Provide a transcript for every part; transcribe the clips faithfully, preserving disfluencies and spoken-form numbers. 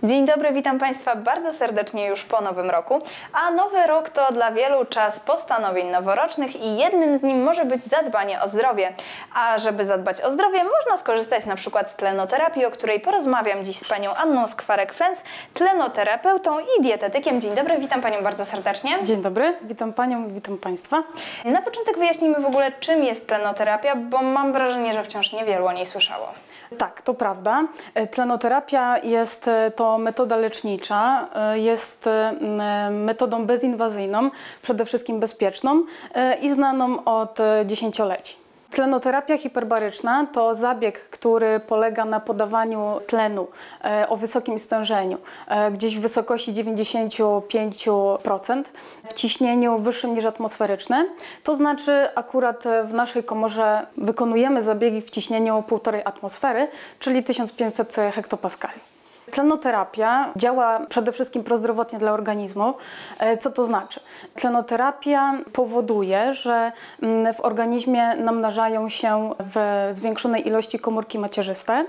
Dzień dobry, witam Państwa bardzo serdecznie już po Nowym Roku, a Nowy Rok to dla wielu czas postanowień noworocznych i jednym z nim może być zadbanie o zdrowie. A żeby zadbać o zdrowie, można skorzystać na przykład z tlenoterapii, o której porozmawiam dziś z Panią Anną Skwarek-Flens, tlenoterapeutą i dietetykiem. Dzień dobry, witam Panią bardzo serdecznie. Dzień dobry, witam Panią, witam Państwa. Na początek wyjaśnijmy w ogóle, czym jest tlenoterapia, bo mam wrażenie, że wciąż niewielu o niej słyszało. Tak, to prawda. Tlenoterapia jest to metoda lecznicza, jest metodą bezinwazyjną, przede wszystkim bezpieczną i znaną od dziesięcioleci. Tlenoterapia hiperbaryczna to zabieg, który polega na podawaniu tlenu o wysokim stężeniu, gdzieś w wysokości dziewięćdziesiąt pięć procent, w ciśnieniu wyższym niż atmosferyczne. To znaczy akurat w naszej komorze wykonujemy zabiegi w ciśnieniu półtorej atmosfery, czyli tysiąc pięćset hektopaskali. Tlenoterapia działa przede wszystkim prozdrowotnie dla organizmu. Co to znaczy? Tlenoterapia powoduje, że w organizmie namnażają się w zwiększonej ilości komórki macierzyste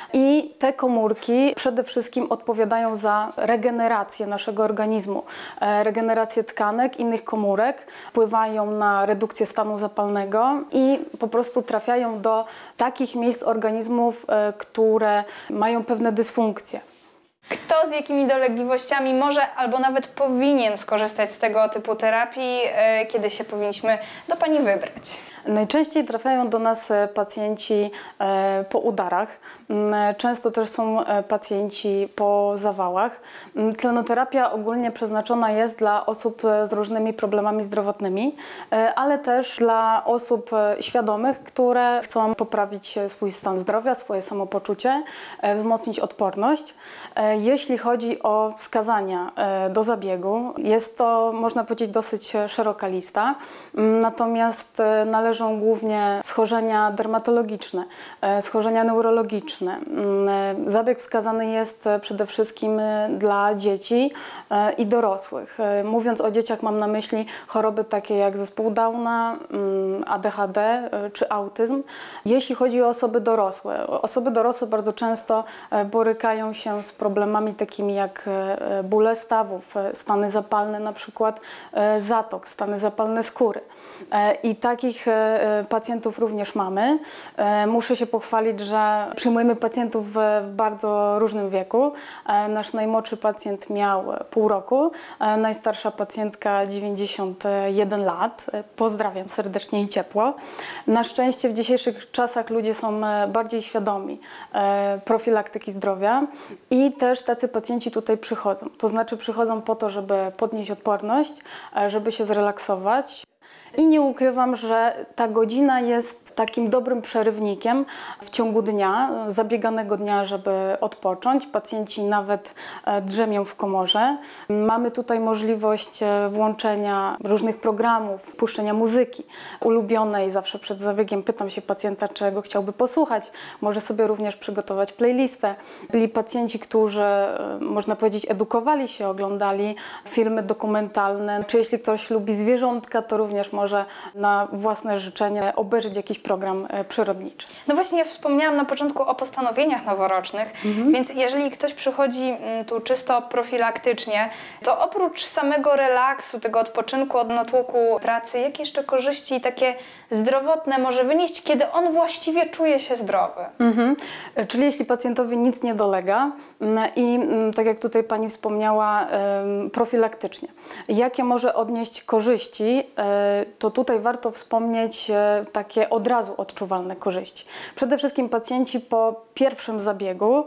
i te komórki przede wszystkim odpowiadają za regenerację naszego organizmu, regenerację tkanek, innych komórek, wpływają na redukcję stanu zapalnego i po prostu trafiają do takich miejsc organizmów, które mają pewne dysfunkcje. Kto z jakimi dolegliwościami może albo nawet powinien skorzystać z tego typu terapii, kiedy się powinniśmy do Pani wybrać? Najczęściej trafiają do nas pacjenci po udarach, często też są pacjenci po zawałach. Tlenoterapia ogólnie przeznaczona jest dla osób z różnymi problemami zdrowotnymi, ale też dla osób świadomych, które chcą poprawić swój stan zdrowia, swoje samopoczucie, wzmocnić odporność. Jeśli chodzi o wskazania do zabiegu, jest to, można powiedzieć, dosyć szeroka lista, natomiast należą głównie schorzenia dermatologiczne, schorzenia neurologiczne. Zabieg wskazany jest przede wszystkim dla dzieci i dorosłych. Mówiąc o dzieciach, mam na myśli choroby takie jak zespół Downa, A D H D czy autyzm. Jeśli chodzi o osoby dorosłe, osoby dorosłe bardzo często borykają się z problemami takimi jak bóle stawów, stany zapalne, na przykład zatok, stany zapalne skóry. I takich pacjentów również mamy. Muszę się pochwalić, że przyjmujemy pacjentów w bardzo różnym wieku. Nasz najmłodszy pacjent miał pół roku, najstarsza pacjentka dziewięćdziesiąt jeden lat. Pozdrawiam serdecznie i ciepło. Na szczęście w dzisiejszych czasach ludzie są bardziej świadomi profilaktyki zdrowia i też tacy pacjenci tutaj przychodzą. To znaczy przychodzą po to, żeby podnieść odporność, żeby się zrelaksować. I nie ukrywam, że ta godzina jest takim dobrym przerywnikiem w ciągu dnia, zabieganego dnia, żeby odpocząć. Pacjenci nawet drzemią w komorze. Mamy tutaj możliwość włączenia różnych programów, puszczenia muzyki ulubionej. Zawsze przed zabiegiem pytam się pacjenta, czego chciałby posłuchać. Może sobie również przygotować playlistę. Byli pacjenci, którzy, można powiedzieć, edukowali się, oglądali filmy dokumentalne. Czy jeśli ktoś lubi zwierzątka, to również może może na własne życzenie obejrzeć jakiś program przyrodniczy. No właśnie, ja wspomniałam na początku o postanowieniach noworocznych, mhm. więc jeżeli ktoś przychodzi tu czysto profilaktycznie, to oprócz samego relaksu, tego odpoczynku od natłoku pracy, jakie jeszcze korzyści takie zdrowotne może wynieść, kiedy on właściwie czuje się zdrowy? Mhm. Czyli jeśli pacjentowi nic nie dolega i tak jak tutaj Pani wspomniała, profilaktycznie, jakie może odnieść korzyści, to tutaj warto wspomnieć takie od razu odczuwalne korzyści. Przede wszystkim pacjenci po pierwszym zabiegu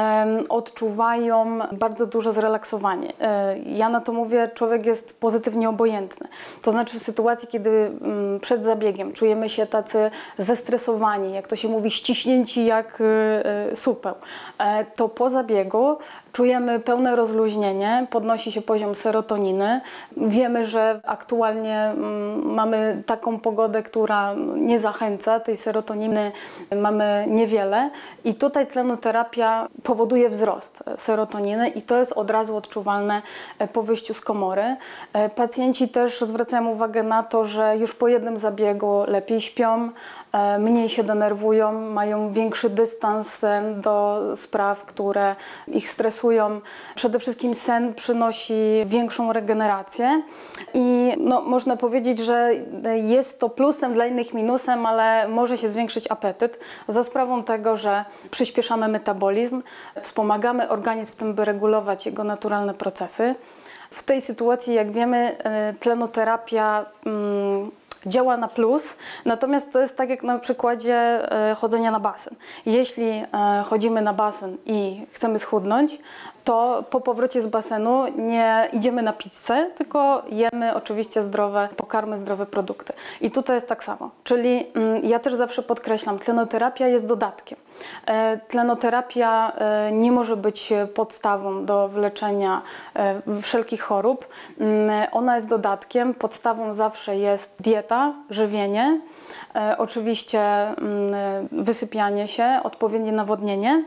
odczuwają bardzo duże zrelaksowanie. Ja na to mówię, człowiek jest pozytywnie obojętny. To znaczy w sytuacji, kiedy przed zabiegiem czujemy się tacy zestresowani, jak to się mówi, ściśnięci jak supeł, to po zabiegu czujemy pełne rozluźnienie, podnosi się poziom serotoniny. Wiemy, że aktualnie mamy taką pogodę, która nie zachęca, tej serotoniny mamy niewiele i tutaj tlenoterapia powoduje wzrost serotoniny i to jest od razu odczuwalne po wyjściu z komory. Pacjenci też zwracają uwagę na to, że już po jednym zabiegu lepiej śpią, mniej się denerwują, mają większy dystans do spraw, które ich stresują. Przede wszystkim sen przynosi większą regenerację i no, można powiedzieć, że jest to plusem, dla innych minusem, ale może się zwiększyć apetyt za sprawą tego, że przyspieszamy metabolizm, wspomagamy organizm w tym, by regulować jego naturalne procesy. W tej sytuacji, jak wiemy, tlenoterapia mm, działa na plus, natomiast to jest tak jak na przykładzie chodzenia na basen. Jeśli chodzimy na basen i chcemy schudnąć, to po powrocie z basenu nie idziemy na pizzę, tylko jemy oczywiście zdrowe pokarmy, zdrowe produkty. I tutaj jest tak samo. Czyli mm, ja też zawsze podkreślam, tlenoterapia jest dodatkiem. E, tlenoterapia e, nie może być podstawą do wyleczenia e, wszelkich chorób. Mm, ona jest dodatkiem. Podstawą zawsze jest dieta, żywienie, e, oczywiście mm, wysypianie się, odpowiednie nawodnienie.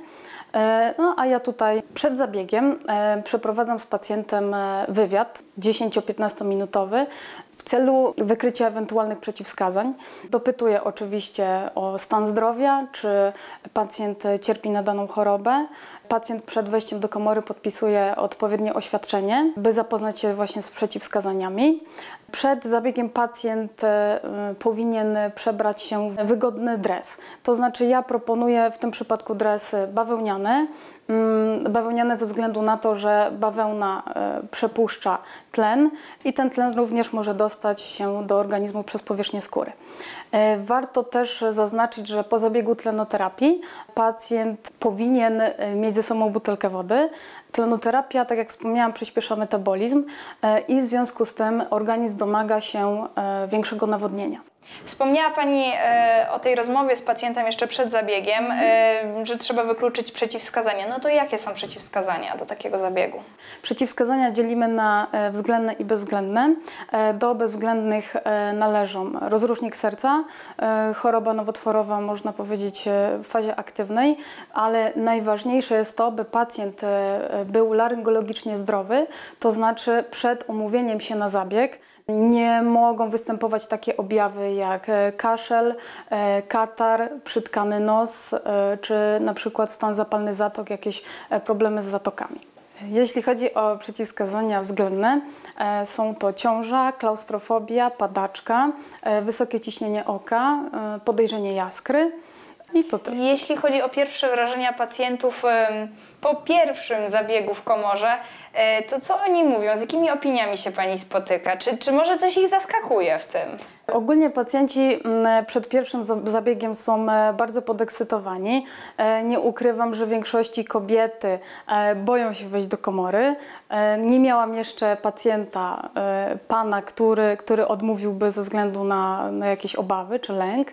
No a ja tutaj przed zabiegiem e, przeprowadzam z pacjentem wywiad dziesięcio-piętnastominutowy w celu wykrycia ewentualnych przeciwwskazań. Dopytuję oczywiście o stan zdrowia, czy pacjent cierpi na daną chorobę. Pacjent przed wejściem do komory podpisuje odpowiednie oświadczenie, by zapoznać się właśnie z przeciwwskazaniami. Przed zabiegiem pacjent y, powinien przebrać się w wygodny dres. To znaczy ja proponuję w tym przypadku dresy bawełniane. Y, bawełniane ze względu na to, że bawełna y, przepuszcza tlen i ten tlen również może dostać się do organizmu przez powierzchnię skóry. Y, warto też zaznaczyć, że po zabiegu tlenoterapii pacjent powinien mieć ze sobą butelkę wody. Tlenoterapia, tak jak wspomniałam, przyspiesza metabolizm i w związku z tym organizm domaga się większego nawodnienia. Wspomniała Pani e, o tej rozmowie z pacjentem jeszcze przed zabiegiem, e, że trzeba wykluczyć przeciwwskazania. No to jakie są przeciwwskazania do takiego zabiegu? Przeciwwskazania dzielimy na e, względne i bezwzględne. E, do bezwzględnych e, należą rozrusznik serca, e, choroba nowotworowa, można powiedzieć, e, w fazie aktywnej, ale najważniejsze jest to, by pacjent e, był laryngologicznie zdrowy, to znaczy przed umówieniem się na zabieg nie mogą występować takie objawy jak kaszel, katar, przytkany nos, czy na przykład stan zapalny zatok, jakieś problemy z zatokami. Jeśli chodzi o przeciwwskazania względne, są to ciąża, klaustrofobia, padaczka, wysokie ciśnienie oka, podejrzenie jaskry. I to też. Jeśli chodzi o pierwsze wrażenia pacjentów po pierwszym zabiegu w komorze, to co oni mówią? Z jakimi opiniami się Pani spotyka? Czy, czy może coś ich zaskakuje w tym? Ogólnie pacjenci przed pierwszym zabiegiem są bardzo podekscytowani. Nie ukrywam, że w większości kobiety boją się wejść do komory. Nie miałam jeszcze pacjenta, pana, który, który odmówiłby ze względu na, na jakieś obawy czy lęk.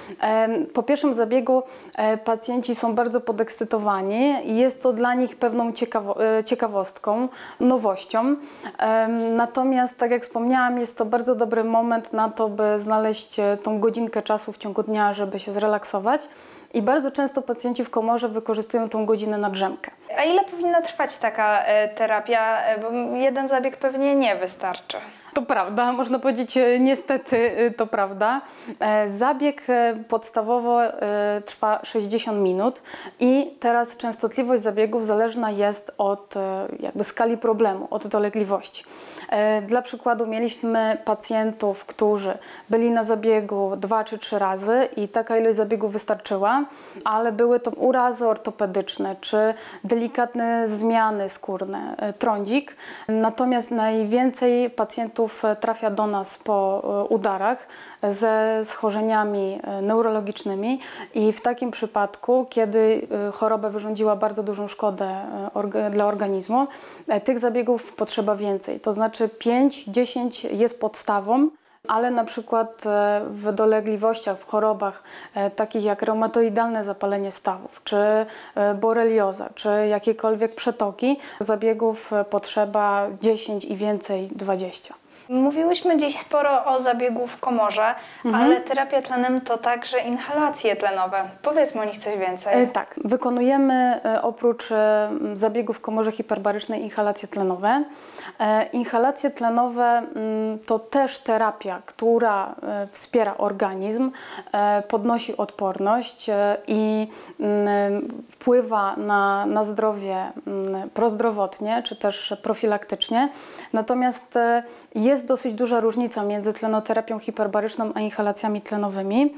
Po pierwszym zabiegu pacjenci są bardzo podekscytowani i jest to dla nich pewną ciekawo ciekawostką, nowością. Natomiast, tak jak wspomniałam, jest to bardzo dobry moment na to, by znaleźć tą godzinkę czasu w ciągu dnia, żeby się zrelaksować. I bardzo często pacjenci w komorze wykorzystują tą godzinę na drzemkę. A ile powinna trwać taka e, terapia? Bo jeden zabieg pewnie nie wystarczy. To prawda, można powiedzieć niestety to prawda. Zabieg podstawowo trwa sześćdziesiąt minut i teraz częstotliwość zabiegów zależna jest od jakby skali problemu, od dolegliwości. Dla przykładu mieliśmy pacjentów, którzy byli na zabiegu dwa czy trzy razy i taka ilość zabiegów wystarczyła, ale były to urazy ortopedyczne czy delikatne zmiany skórne, trądzik. Natomiast najwięcej pacjentów trafia do nas po udarach ze schorzeniami neurologicznymi i w takim przypadku, kiedy choroba wyrządziła bardzo dużą szkodę dla organizmu, tych zabiegów potrzeba więcej. To znaczy pięć dziesięć jest podstawą, ale na przykład w dolegliwościach, w chorobach takich jak reumatoidalne zapalenie stawów, czy borelioza, czy jakiekolwiek przetoki, zabiegów potrzeba dziesięć i więcej, dwadzieścia. Mówiłyśmy dziś sporo o zabiegu w komorze, Mhm. ale terapia tlenem to także inhalacje tlenowe. Powiedzmy o nich coś więcej. E, Tak, wykonujemy e, oprócz e, zabiegów w komorze hiperbarycznej inhalacje tlenowe. E, Inhalacje tlenowe mm, to też terapia, która e, wspiera organizm, e, podnosi odporność e, i mm, wpływa na, na zdrowie mm, prozdrowotnie czy też profilaktycznie. Natomiast e, jest dosyć duża różnica między tlenoterapią hiperbaryczną a inhalacjami tlenowymi.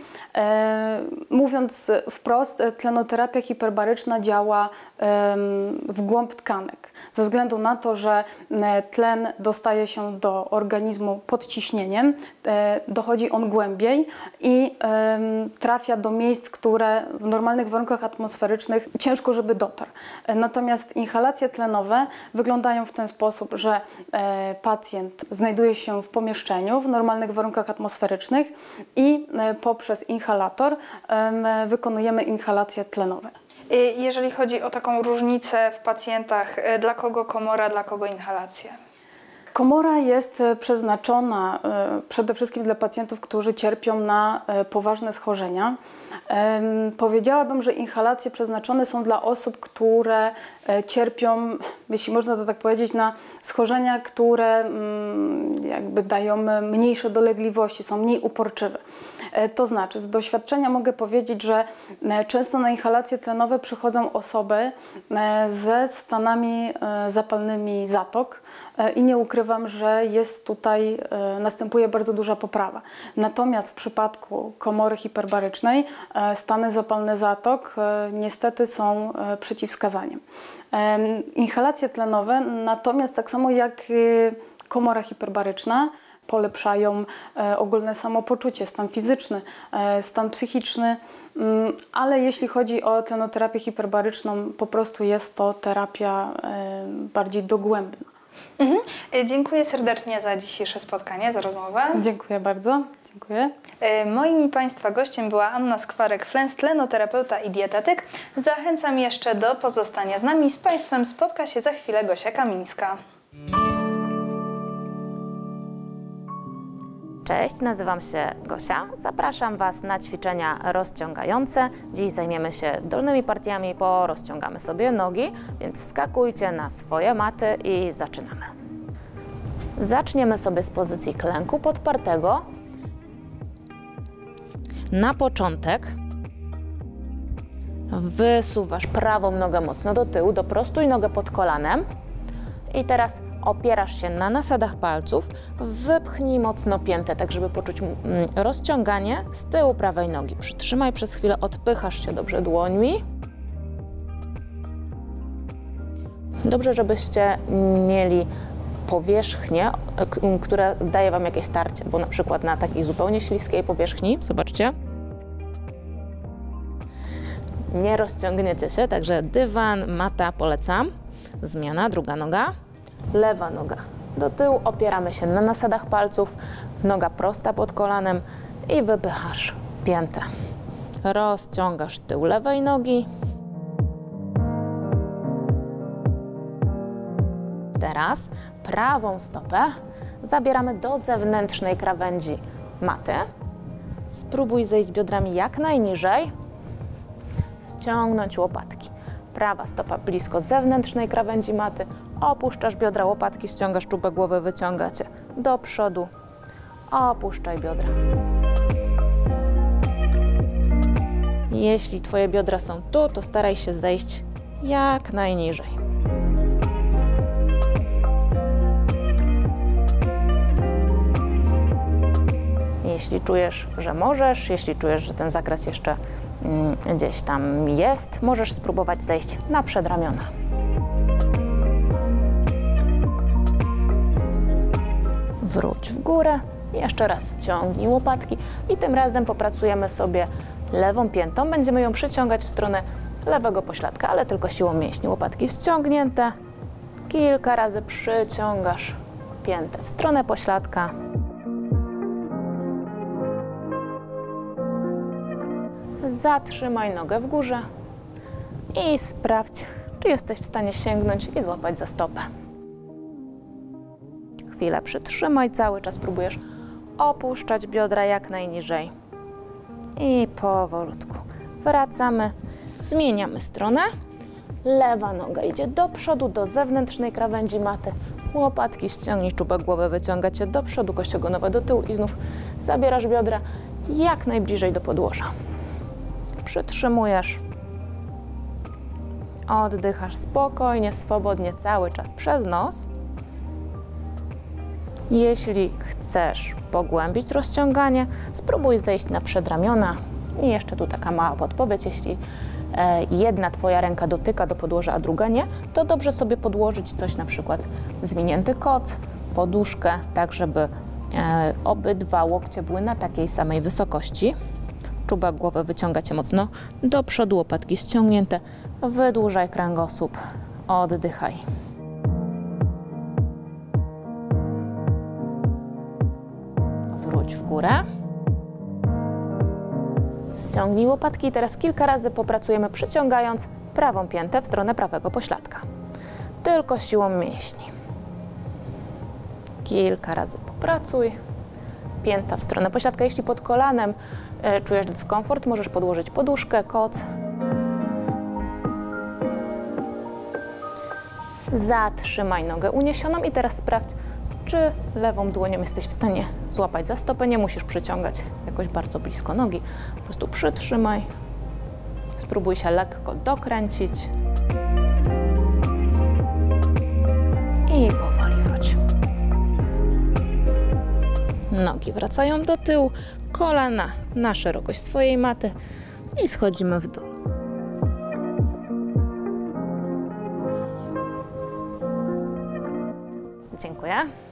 E, Mówiąc wprost, tlenoterapia hiperbaryczna działa em, w głąb tkanek, ze względu na to, że e, tlen dostaje się do organizmu pod ciśnieniem, e, dochodzi on głębiej i em, trafia do miejsc, które w normalnych warunkach atmosferycznych ciężko, żeby dotarł. E, Natomiast inhalacje tlenowe wyglądają w ten sposób, że e, pacjent znajduje się w pomieszczeniu w normalnych warunkach atmosferycznych i e, poprzez inhalator em, wykonujemy inhalacje tlenowe. Y, Jeżeli chodzi o taką różnicę w pacjentach, y, dla kogo komora, dla kogo inhalacje? Komora jest e, przeznaczona e, przede wszystkim dla pacjentów, którzy cierpią na e, poważne schorzenia. Em, Powiedziałabym, że inhalacje przeznaczone są dla osób, które e, cierpią, jeśli można to tak powiedzieć, na schorzenia, które mm, jakby dają mniejsze dolegliwości, są mniej uporczywe. E, To znaczy, z doświadczenia mogę powiedzieć, że e, często na inhalacje tlenowe przychodzą osoby e, ze stanami e, zapalnymi zatok e, i nie ukrywam, że jest tutaj, e, następuje bardzo duża poprawa. Natomiast w przypadku komory hiperbarycznej e, stany zapalne zatok e, niestety są e, przeciwwskazaniem. E, Inhalacje tlenowe natomiast tak samo jak e, komora hiperbaryczna polepszają e, ogólne samopoczucie, stan fizyczny, e, stan psychiczny, mm, ale jeśli chodzi o tlenoterapię hiperbaryczną, po prostu jest to terapia e, bardziej dogłębna. Mhm. Y, Dziękuję serdecznie za dzisiejsze spotkanie, za rozmowę. Dziękuję bardzo. Dziękuję. Y, Moim i Państwa gościem była Anna Skwarek-Flens, tlenoterapeuta i dietetyk. Zachęcam jeszcze do pozostania z nami. Z Państwem spotka się za chwilę Gosia Kamińska. Cześć, nazywam się Gosia. Zapraszam Was na ćwiczenia rozciągające. Dziś zajmiemy się dolnymi partiami, porozciągamy sobie nogi, więc skakujcie na swoje maty i zaczynamy. Zaczniemy sobie z pozycji klęku podpartego. Na początek wysuwasz prawą nogę mocno do tyłu, doprostuj nogę pod kolanem i teraz opierasz się na nasadach palców, wypchnij mocno piętę, tak żeby poczuć mm, rozciąganie z tyłu prawej nogi. Przytrzymaj przez chwilę, odpychasz się dobrze dłońmi. Dobrze, żebyście mieli powierzchnię, która daje Wam jakieś starcie, bo na przykład na takiej zupełnie śliskiej powierzchni, zobaczcie, nie rozciągniecie się, także dywan, mata polecam. Zmiana, druga noga. Lewa noga do tyłu, opieramy się na nasadach palców, noga prosta pod kolanem i wypychasz piętę. Rozciągasz tył lewej nogi. Teraz prawą stopę zabieramy do zewnętrznej krawędzi maty. Spróbuj zejść biodrami jak najniżej, ściągnąć łopatki. Prawa stopa blisko zewnętrznej krawędzi maty, opuszczasz biodra, łopatki, ściągasz czubek głowy, wyciągacie do przodu, opuszczaj biodra. Jeśli Twoje biodra są tu, to staraj się zejść jak najniżej. Jeśli czujesz, że możesz, jeśli czujesz, że ten zakres jeszcze mm, gdzieś tam jest, możesz spróbować zejść na przedramiona. Wróć w górę, jeszcze raz ściągnij łopatki i tym razem popracujemy sobie lewą piętą. Będziemy ją przyciągać w stronę lewego pośladka, ale tylko siłą mięśni. Łopatki ściągnięte. Kilka razy przyciągasz piętę w stronę pośladka. Zatrzymaj nogę w górze i sprawdź, czy jesteś w stanie sięgnąć i złapać za stopę. chwilę przytrzymaj, cały czas próbujesz opuszczać biodra jak najniżej. I powolutku wracamy, zmieniamy stronę. Lewa noga idzie do przodu, do zewnętrznej krawędzi maty. Łopatki ściągnij, czubek głowy wyciąga cię do przodu, kość ogonowa do tyłu i znów zabierasz biodra jak najbliżej do podłoża. Przytrzymujesz. Oddychasz spokojnie, swobodnie, cały czas przez nos. Jeśli chcesz pogłębić rozciąganie, spróbuj zejść na przedramiona. I jeszcze tu taka mała podpowiedź, jeśli e, jedna Twoja ręka dotyka do podłoża, a druga nie, to dobrze sobie podłożyć coś, na przykład zwinięty koc, poduszkę, tak żeby e, obydwa łokcie były na takiej samej wysokości. Czubek głowy wyciągacie mocno do przodu, łopatki ściągnięte, wydłużaj kręgosłup, oddychaj. Wróć w górę. Ściągnij łopatki i teraz kilka razy popracujemy, przyciągając prawą piętę w stronę prawego pośladka. Tylko siłą mięśni. Kilka razy popracuj. Pięta w stronę pośladka. Jeśli pod kolanem y, czujesz dyskomfort, możesz podłożyć poduszkę, koc. Zatrzymaj nogę uniesioną i teraz sprawdź, czy lewą dłonią jesteś w stanie złapać za stopę. Nie musisz przyciągać jakoś bardzo blisko nogi. Po prostu przytrzymaj. Spróbuj się lekko dokręcić. I powoli wróć. Nogi wracają do tyłu, kolana na szerokość swojej maty i schodzimy w dół. Dziękuję.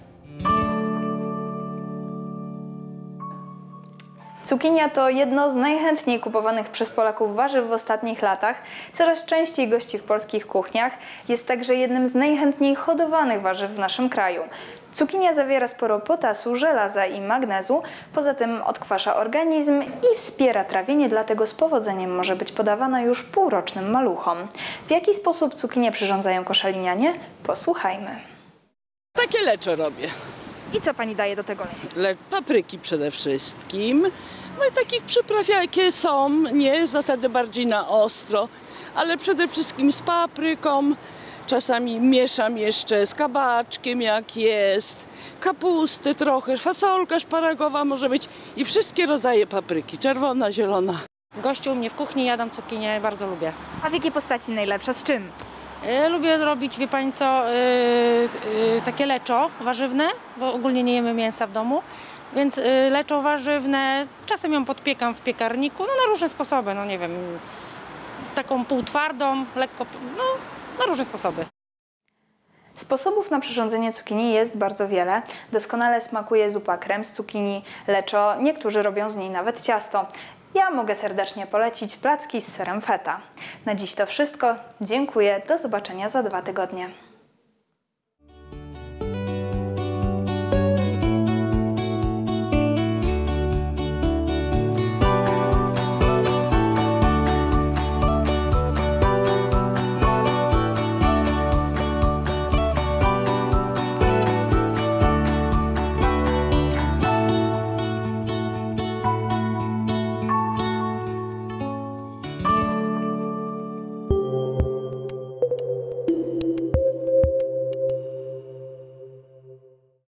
Cukinia to jedno z najchętniej kupowanych przez Polaków warzyw w ostatnich latach. Coraz częściej gości w polskich kuchniach. Jest także jednym z najchętniej hodowanych warzyw w naszym kraju. Cukinia zawiera sporo potasu, żelaza i magnezu, poza tym odkwasza organizm i wspiera trawienie, dlatego z powodzeniem może być podawana już półrocznym maluchom. W jaki sposób cukinię przyrządzają koszalinianie? Posłuchajmy. Takie leczo robię. I co pani daje do tego lecza? Le papryki przede wszystkim. No i takich przypraw jakie są, nie zasady bardziej na ostro, ale przede wszystkim z papryką. Czasami mieszam jeszcze z kabaczkiem jak jest, kapusty trochę, fasolka szparagowa może być i wszystkie rodzaje papryki, czerwona, zielona. Gościu u mnie w kuchni jadam cukinię, bardzo lubię. A w jakiej postaci najlepsza? Z czym? Y, lubię robić, wie pani co, y, y, takie leczo warzywne, bo ogólnie nie jemy mięsa w domu, więc y, leczo warzywne, czasem ją podpiekam w piekarniku, no na różne sposoby, no nie wiem, taką półtwardą, lekko, no na różne sposoby. Sposobów na przyrządzenie cukinii jest bardzo wiele. Doskonale smakuje zupa krem z cukinii, leczo, niektórzy robią z niej nawet ciasto. Ja mogę serdecznie polecić placki z serem feta. Na dziś to wszystko. Dziękuję. Do zobaczenia za dwa tygodnie.